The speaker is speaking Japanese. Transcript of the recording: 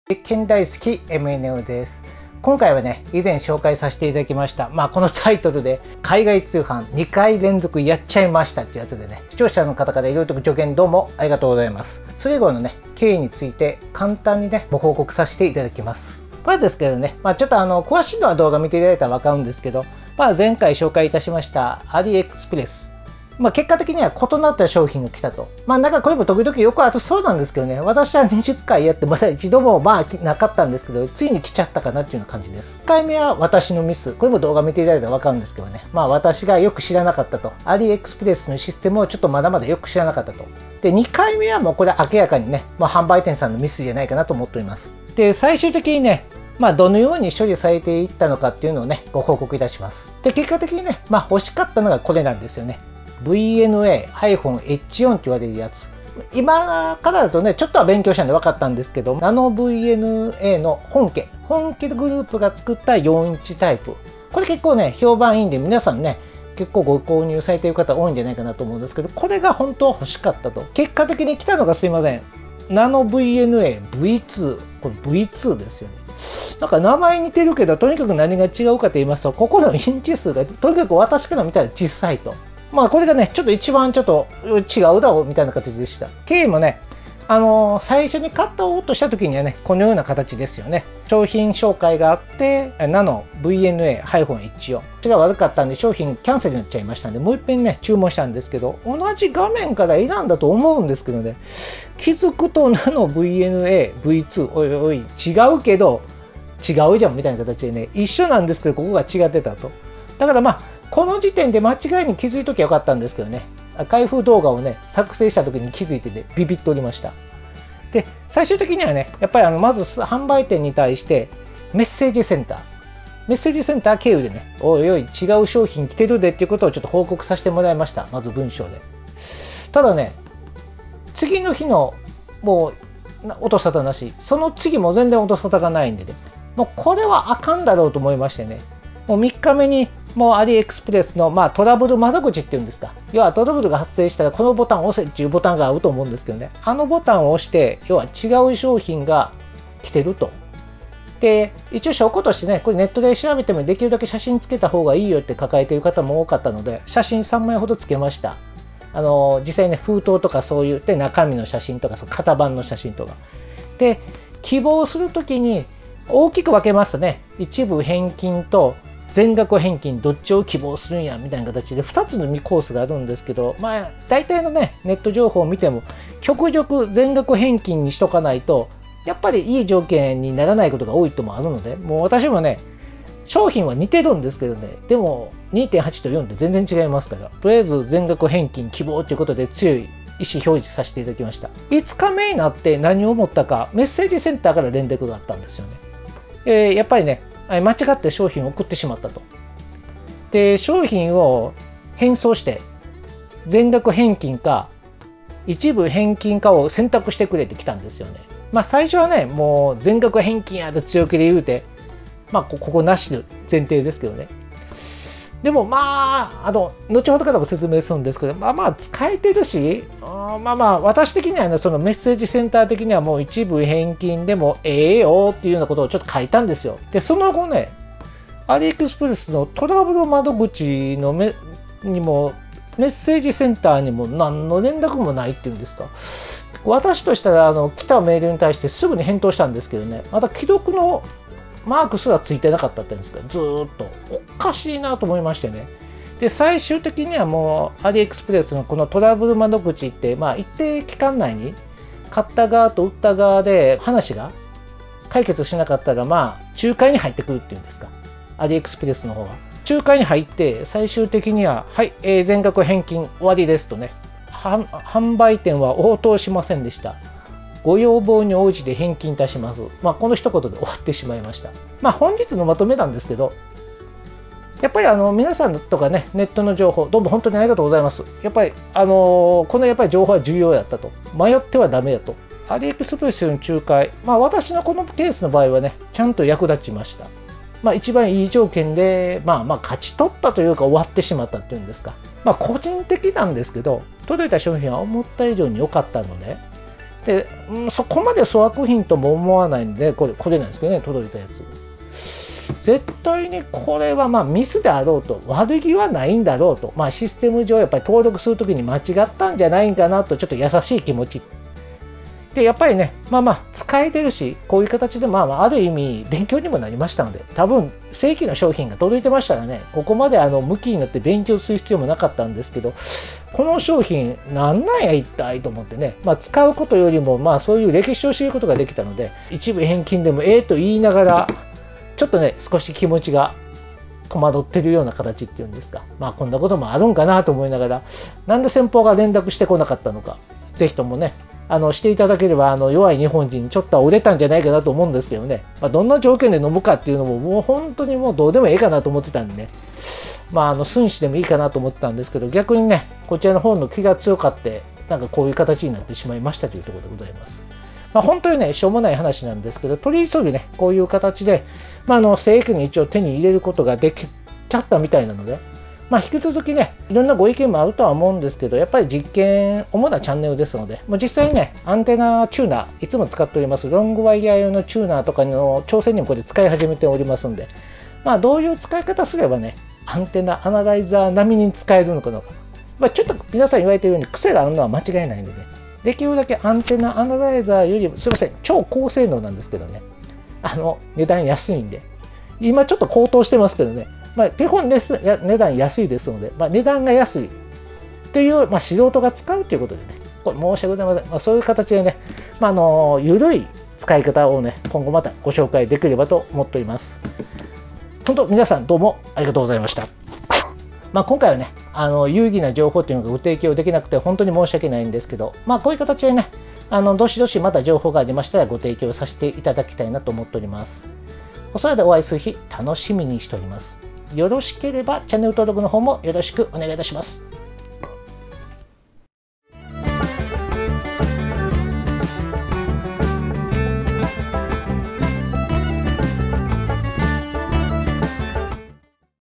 実験大好き MNO です。今回はね、以前紹介させていただきました、このタイトルで海外通販2回連続やっちゃいましたっていうやつでね、視聴者の方からいろいろと助言どうもありがとうございます。それ以後のね、経緯について簡単にね、ご報告させていただきます。ですけどね、ちょっと詳しいのは動画見ていただいたらわかるんですけど、前回紹介いたしましたアリエクスプレス。結果的には異なった商品が来たと。これも時々よくあるそうなんですけどね、私は20回やってまだ一度もなかったんですけど、ついに来ちゃったかなっていうような感じです。1回目は私のミス。これも動画見ていただいたらわかるんですけどね。私がよく知らなかったと。アリエクスプレスのシステムをちょっとまだまだよく知らなかったと。で、2回目はもうこれ明らかにね、販売店さんのミスじゃないかなと思っております。で、最終的にね、どのように処理されていったのかっていうのをね、ご報告いたします。で、結果的にね、欲しかったのがこれなんですよね。VNA-H4 って言われるやつ。今からだとね、ちょっとは勉強したんで分かったんですけど、ナノ VNA の本家グループが作った4インチタイプ。これ結構ね、評判いいんで、皆さんね、結構ご購入されている方多いんじゃないかなと思うんですけど、これが本当は欲しかったと。結果的に来たのがすいません。ナノ VNA V2。これ V2 ですよね。なんか名前似てるけど、とにかく何が違うかと言いますと、ここのインチ数がとにかく私から見たら小さいと。これがね、ちょっと一番ちょっと違うだろうみたいな形でした。経緯もね、最初に買おうとした時にはね、このような形ですよね。商品紹介があって、ナノ VNA-H4。口が悪かったんで商品キャンセルになっちゃいましたんで、もう一遍ね、注文したんですけど、同じ画面から選んだと思うんですけどね、気づくとナノ VNA-V2、おいおい、違うけど、違うじゃんみたいな形でね、一緒なんですけど、ここが違ってたと。だからこの時点で間違いに気づいときゃよかったんですけどね、開封動画をね、作成した時に気づいてね、ビビっておりました。で、最終的にはね、やっぱりまず販売店に対してメッセージセンター経由でね、おいおい、違う商品来てるでっていうことをちょっと報告させてもらいました。まず文章で。ただね、次の日のもう音沙汰なし、その次も全然音沙汰がないんでね、もうこれはあかんだろうと思いましてね、もう3日目にもうアリエクスプレスのトラブル窓口っていうんですか、要はトラブルが発生したらこのボタンを押せっていうボタンがあると思うんですけどね、あのボタンを押して要は違う商品が来てると。で、一応証拠としてね、これネットで調べてもできるだけ写真つけた方がいいよって抱えている方も多かったので、写真3枚ほどつけました。実際ね、封筒とかそういうで中身の写真とか、型番の写真とかで、希望するときに大きく分けますとね、一部返金と全額返金どっちを希望するんやみたいな形で2つのコースがあるんですけど、大体のね、ネット情報を見ても極力全額返金にしとかないとやっぱりいい条件にならないことが多いともあるので、もう私もね、商品は似てるんですけどね、でも 2.8 と4って全然違いますから、とりあえず全額返金希望ということで強い意思表示させていただきました。5日目になって何を思ったか、メッセージセンターから連絡があったんですよね。やっぱりね、間違って商品を送ってしまったと。で、商品を返送して全額返金か一部返金かを選択してくれって来たんですよね。最初はね、もう全額返金やと強気で言うて、ここなしの前提ですけどね。でも後ほどからも説明するんですけど、使えてるし、私的にはね、そのメッセージセンター的にはもう一部返金でもええよっていうようなことをちょっと書いたんですよ。で、その後ね、アリエクスプレスのトラブル窓口のにもメッセージセンターにも何の連絡もないっていうんですか。私としたら来たメールに対してすぐに返答したんですけどね、また既読のマークすらついてなかったって言うんですけど、ずーっとおかしいなと思いましてね。で、最終的にはもうアリエクスプレスのこのトラブル窓口って一定期間内に買った側と売った側で話が解決しなかったら仲介に入ってくるっていうんですか、アリエクスプレスの方が仲介に入って最終的にははい、全額返金終わりですとね、販売店は応答しませんでした。ご要望に応じて返金いたします。この一言で終わってしまいました。本日のまとめなんですけど、やっぱり皆さんとかね、ネットの情報、どうも本当にありがとうございます。やっぱりこのやっぱり情報は重要やったと。迷ってはダメだと。アリエクスプレスの仲介、私のこのケースの場合はね、ちゃんと役立ちました。一番いい条件で、勝ち取ったというか終わってしまったっていうんですか。個人的なんですけど、届いた商品は思った以上に良かったので、 で、そこまで粗悪品とも思わないんで、これなんですけどね、届いたやつ。絶対にこれはまあミスであろうと、悪気はないんだろうと、まあ、システム上やっぱり登録するときに間違ったんじゃないんかなと、ちょっと優しい気持ち。で、やっぱりね、使えてるし、こういう形である意味勉強にもなりましたので、多分正規の商品が届いてましたらね、ここまで向きになって勉強する必要もなかったんですけど、この商品なんなんや一体と思ってね、使うことよりもそういう歴史を知ることができたので、一部返金でもええと言いながら、ちょっとね、少し気持ちが戸惑ってるような形っていうんですか、こんなこともあるんかなと思いながら、なんで先方が連絡してこなかったのか、ぜひともね、していただければ弱い日本人にちょっとは売れたんじゃないかなと思うんですけどね、どんな条件で飲むかっていうのももう本当にもうどうでもええかなと思ってたんでね、寸志でもいいかなと思ってたんですけど、逆にねこちらの方の気が強かってなんかこういう形になってしまいましたというところでございます。本当にねしょうもない話なんですけど、取り急ぎねこういう形で、正規に一応手に入れることができちゃったみたいなので、引き続きね、いろんなご意見もあるとは思うんですけど、やっぱり実験、主なチャンネルですので、もう実際にね、アンテナチューナー、いつも使っております、ロングワイヤー用のチューナーとかの挑戦にもこれ使い始めておりますので、どういう使い方すればね、アンテナアナライザー並みに使えるのかどうか、ちょっと皆さん言われているように癖があるのは間違いないので、できるだけアンテナアナライザーよりも、すいません、超高性能なんですけどね、値段安いんで、今ちょっと高騰してますけどね、基本値段安いですので、値段が安いという、素人が使うということでね、これ申し訳ございません。そういう形でね、緩い使い方をね、今後またご紹介できればと思っております。本当、皆さんどうもありがとうございました。今回はね、有意義な情報っていうのがご提供できなくて本当に申し訳ないんですけど、こういう形でね、どしどしまた情報がありましたらご提供させていただきたいなと思っております。おそれでお会いする日、楽しみにしております。よろしければチャンネル登録の方もよろしくお願いいたします。